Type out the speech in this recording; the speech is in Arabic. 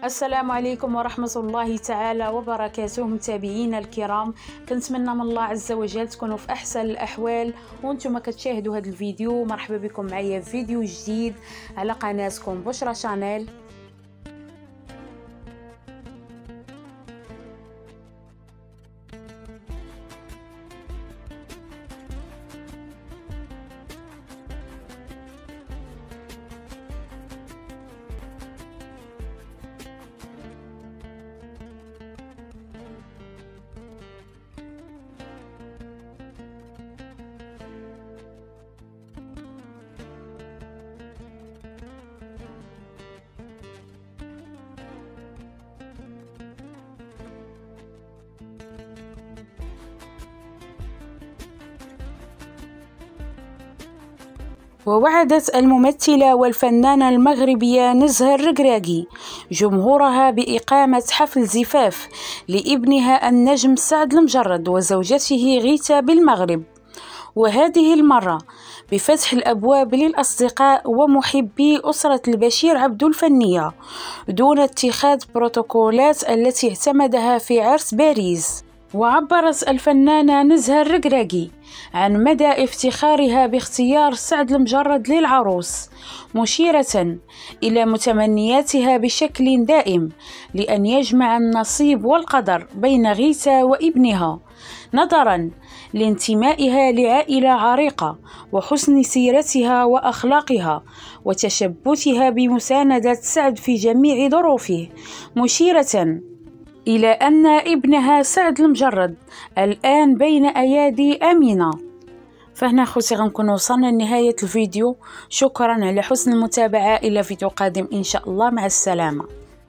السلام عليكم ورحمة الله تعالى وبركاته. متابعينا الكرام، كنتمنى من الله عز وجل تكونوا في أحسن الأحوال وانتم كتشاهدوا هذا الفيديو. مرحبا بكم معايا في فيديو جديد على قناتكم بشرى شانيل. ووعدت الممثلة والفنانة المغربية نزهة الركراكي جمهورها بإقامة حفل زفاف لابنها النجم سعد المجرد وزوجته غيتا بالمغرب، وهذه المرة بفتح الأبواب للأصدقاء ومحبي أسرة البشير عبدو الفنية دون اتخاذ بروتوكولات التي اعتمدها في عرس باريس. وعبرت الفنانة نزهة الركراكي عن مدى افتخارها باختيار سعد المجرد للعروس، مشيرة إلى متمنياتها بشكل دائم لأن يجمع النصيب والقدر بين غيتا وابنها، نظرا لانتمائها لعائلة عريقة وحسن سيرتها وأخلاقها وتشبثها بمساندة سعد في جميع ظروفه، مشيرة إلى أن ابنها سعد المجرد الآن بين أيادي أمينة. فهنا خوتي غنكون وصلنا لنهاية الفيديو. شكرا على حسن المتابعة، إلى فيديو قادم إن شاء الله، مع السلامة.